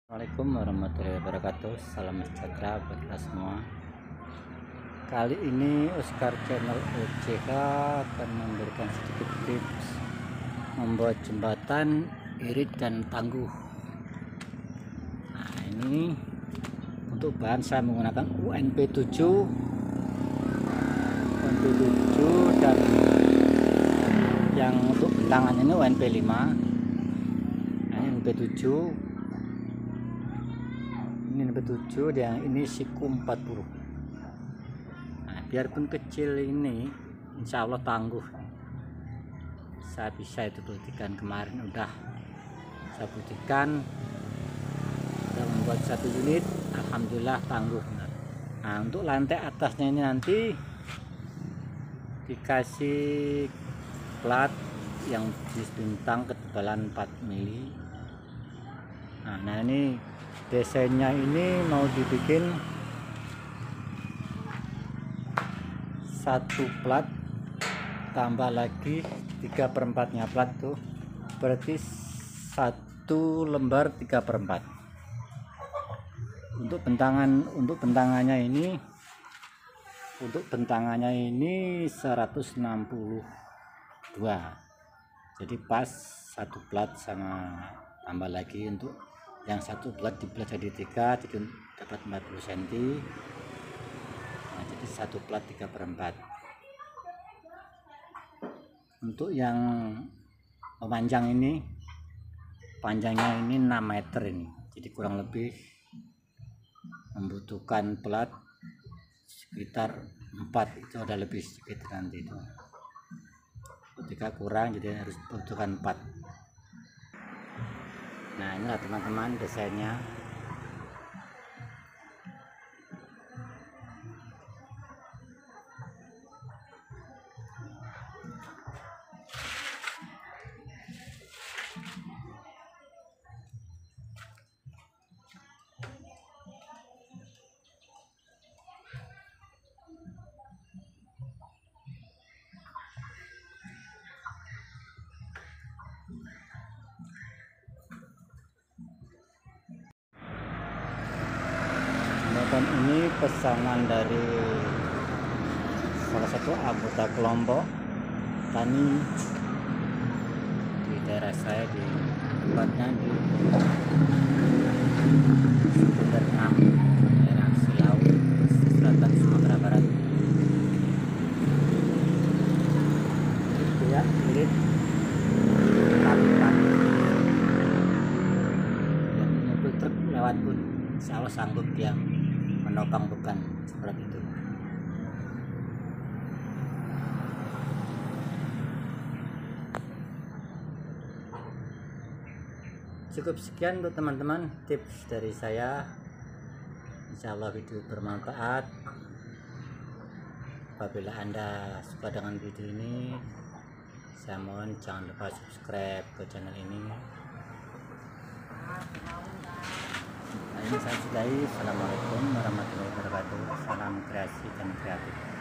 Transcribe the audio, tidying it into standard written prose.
Assalamualaikum warahmatullahi wabarakatuh. Salam sejahtera bagi kita semua. Kali ini Oscar Channel OJK akan memberikan sedikit tips membuat jembatan irit dan tangguh. Nah, ini untuk bahan saya menggunakan UNP 7 dan yang untuk bentangan ini UNP 5. Nah, ini UNP 7. Ini UNP 7, yang ini siku 40. Nah, biarpun kecil ini insya Allah tangguh. Saya bisa itu buktikan, kemarin udah saya buktikan, udah membuat satu unit, alhamdulillah tangguh. Nah, untuk lantai atasnya ini nanti dikasih plat yang jenis bintang ketebalan 4 mili. Nah, ini desainnya ini mau dibikin satu plat tambah lagi 3/4 plat tuh, berarti satu lembar 3/4. Untuk bentangannya ini 162, jadi pas satu plat sama tambah lagi untuk yang satu plat dibelah jadi 3, jadi dapat 40 cm. Nah, jadi satu plat 3/4. Untuk yang memanjang ini, panjangnya ini 6 meter ini, jadi kurang lebih membutuhkan plat sekitar 4, itu ada lebih sedikit nanti itu. Ketika kurang jadi harus butuhkan 4. Nah, inilah teman-teman desainnya. Dan ini pesanan dari salah satu anggota kelompok tani di daerah saya, di tempatnya di Sumber 6, daerah Silau, Selatan, Sumatera Barat. Ya, irit tali-tali yang mobil truk lewat pun insya Allah sanggup dia menopang beban seperti itu. Cukup sekian untuk teman-teman tips dari saya. Insya Allah video bermanfaat. Apabila Anda suka dengan video ini, saya mohon jangan lupa subscribe ke channel ini. Nah, ini saya sudahi. Assalamualaikum warahmatullahi wabarakatuh. Salam kreasi dan kreatif.